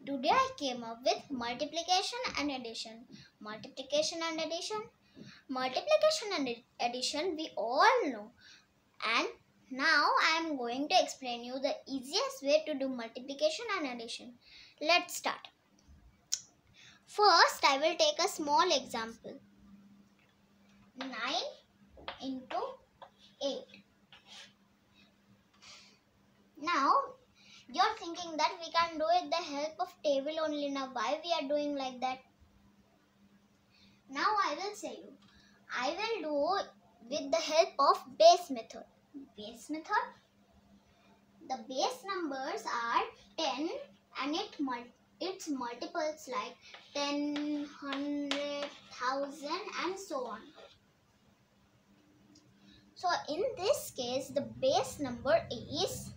Today I came up with multiplication and addition. Multiplication and addition. Multiplication and addition we all know. And now I am going to explain you the easiest way to do multiplication and addition. Let's start. First I will take a small example. 9 into 8. Now you're thinking that we can do it with the help of table only. Now why we are doing like that? Now I will say you. I will do with the help of base method. Base method. The base numbers are 10 and its multiples like 10, 100, 1000 and so on. So in this case the base number is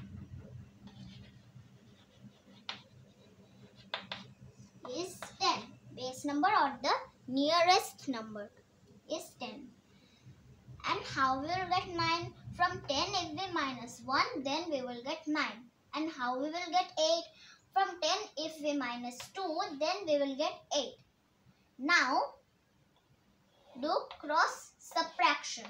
10. Base number or the nearest number is 10. And how we will get 9? From 10 if we minus 1 then we will get 9. And how we will get 8? From 10 if we minus 2 then we will get 8. Now do cross subtraction.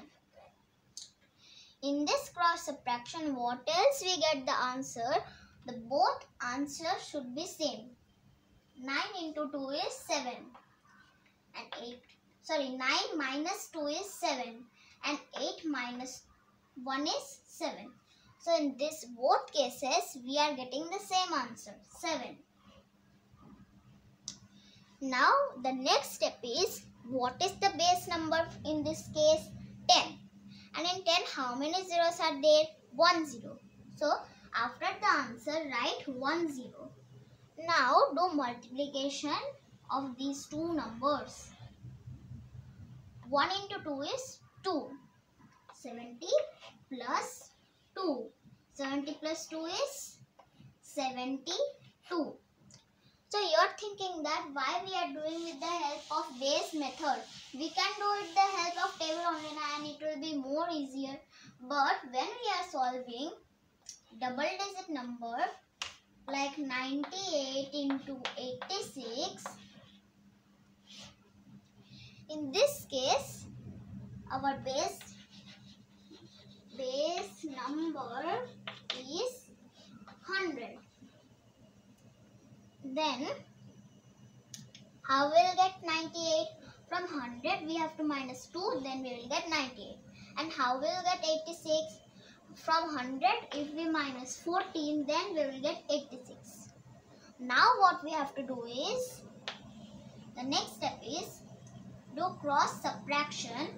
In this cross subtraction what else we get the answer? The both answers should be same. 9 into 2 is 7 and 9 minus 2 is 7 and 8 minus 1 is 7. So in this both cases we are getting the same answer 7. Now the next step is what is the base number in this case? 10. And in 10 how many zeros are there? 1 0. So after the answer write 1 0. Now do multiplication of these two numbers. 1 into 2 is 2. 70 plus 2. 70 plus 2 is 72. So you are thinking that why we are doing with the help of base method. We can do it with the help of table only and it will be more easier. But when we are solving double digit number like 98 into 86, in this case our base number is 100. Then how we will get 98? From 100 we have to minus 2 then we will get 98. And how we will get 86? From 100 if we minus 14 then we will get 86. Now what we have to do is, the next step is do cross subtraction.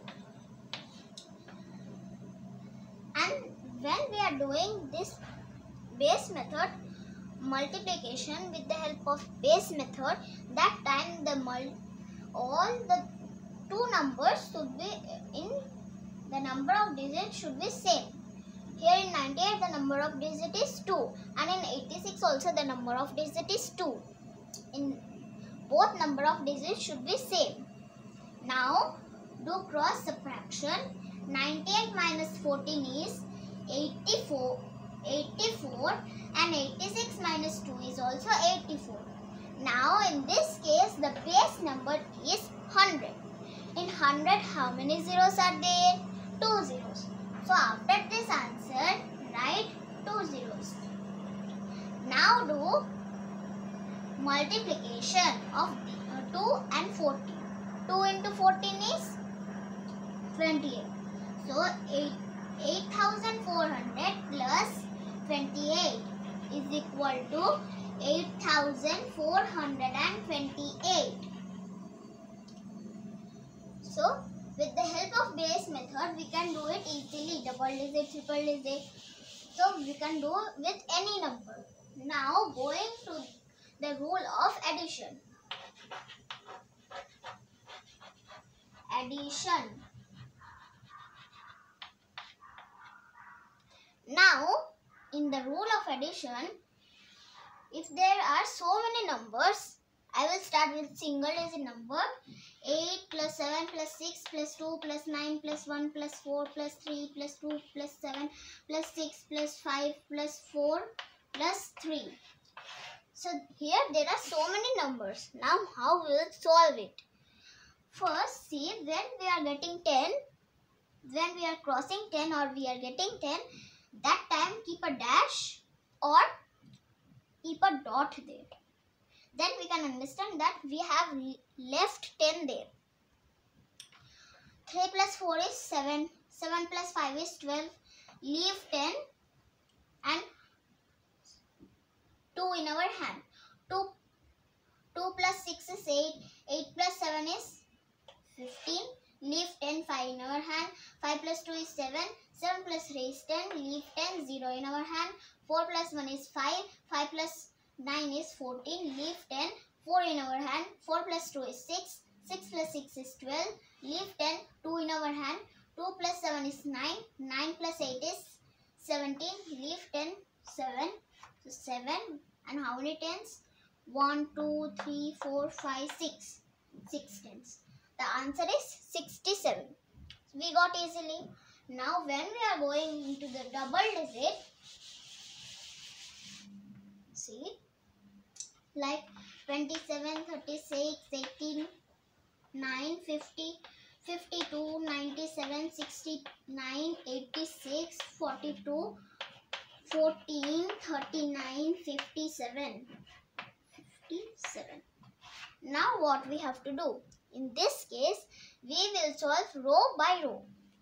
And when we are doing this base method multiplication with the help of base method, that time all the two numbers should be in the number of digits should be same. Here in 98 the number of digit is 2 and in 86 also the number of digit is 2. In both number of digits should be same. Now do cross subtraction. 98 minus 14 is 84 and 86 minus 2 is also 84. Now in this case the base number is 100. In 100 how many zeros are there? 2 zeros. So after this answer write 2 zeros. Now do multiplication of 2 and 14. 2 into 14 is 28. So 8400 plus 28 is equal to 8428. So with the help of base method we can do it easily, double digit, triple digit. So we can do with any number. Now going to the rule of addition. Now in the rule of addition, if there are so many numbers, I will start with single digit number. 8 plus 7 plus 6 plus 2 plus 9 plus 1 plus 4 plus 3 plus 2 plus 7 plus 6 plus 5 plus 4 plus 3. So here there are so many numbers. Now how we will solve it? First, see, when we are getting 10, when we are crossing 10 or we are getting 10, that time keep a dash or keep a dot there. Then we can understand that we have left 10 there. 3 plus 4 is 7. 7 plus 5 is 12. Leave 10 and 2 in our hand. 2 plus 6 is 8. 8 plus 7 is 15. Leave 10, 5 in our hand. 5 plus 2 is 7. 7 plus 3 is 10. Leave 10, 0 in our hand. 4 plus 1 is 5. 5 plus 9 is 14. Leave 10, 4 in our hand. 4 plus 2 is 6. 6 plus 6 is 12. Leave 10, 2 in our hand. 2 plus 7 is 9. 9 plus 8 is 17. Leave 10, 7. So 7. And how many tens? 1, 2, 3, 4, 5, 6. 6 tens. The answer is 67. We got easily. Now when we are going into the double digit, see, like 27, 36, 18, 9, 50, 52, 97, 69, 86, 42, 14, 39, 57. 57. Now what we have to do? In this case, we will solve row by row.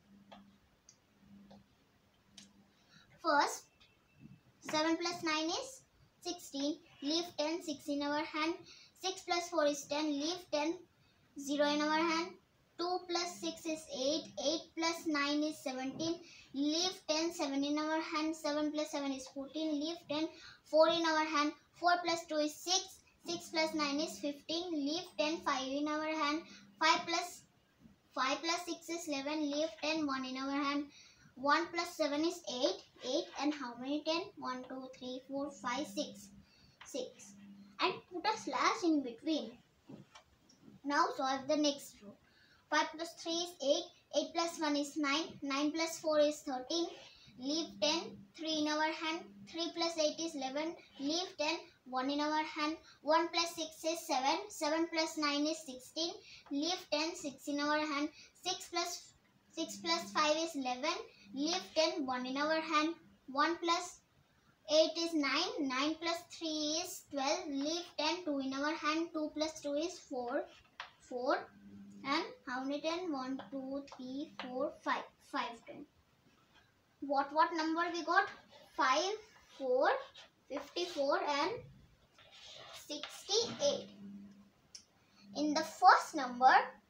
First, 7 plus 9 is 16. Leave 10, 6 in our hand. 6 plus 4 is 10. Leave 10, 0 in our hand. 2 plus 6 is 8. 8 plus 9 is 17. Leave 10, 7 in our hand. 7 plus 7 is 14. Leave 10, 4 in our hand. 4 plus 2 is 6. 6 plus 9 is 15. Leave 10, 5 in our hand. 5 plus 6 is 11. Leave 10, 1 in our hand. 1 plus 7 is 8. 8 and how many 10? 1, 2, 3, 4, 5, 6. 6. And put a slash in between. Now solve the next row. 5 plus 3 is 8. 8 plus 1 is 9. 9 plus 4 is 13. Leave 10. 3 in our hand. 3 plus 8 is 11. Leave 10. 1 in our hand. 1 plus 6 is 7. 7 plus 9 is 16. Leave 10. 6 in our hand. 6 plus 5 is 11. Leave 10. 1 in our hand. 1 plus 8 is 9. 9 plus 3 is 12. Leave 10. 2 in our hand. 2 plus 2 is 4. 4. And how many 10? 1, 2, 3, 4, 5. 5 10. What number we got? 5, 4, 54 and 68. In the first number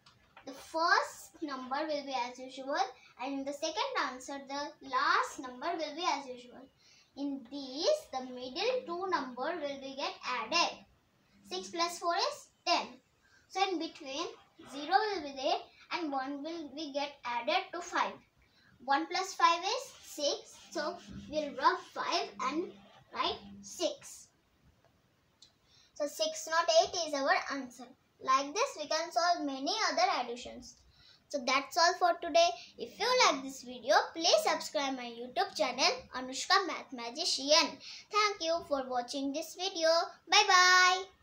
will be as usual, and in the second answer the last number will be as usual. In these the middle two number will be get added. 6 plus 4 is 10. So in between 0 will be there and 1 will be get added to 5. 1 plus 5 is 6. So we'll rub 5 and write 6. So 6 not 8 is our answer. Like this we can solve many other additions. So that's all for today. If you like this video, please subscribe my YouTube channel Anushka Math Magician. Thank you for watching this video. Bye bye.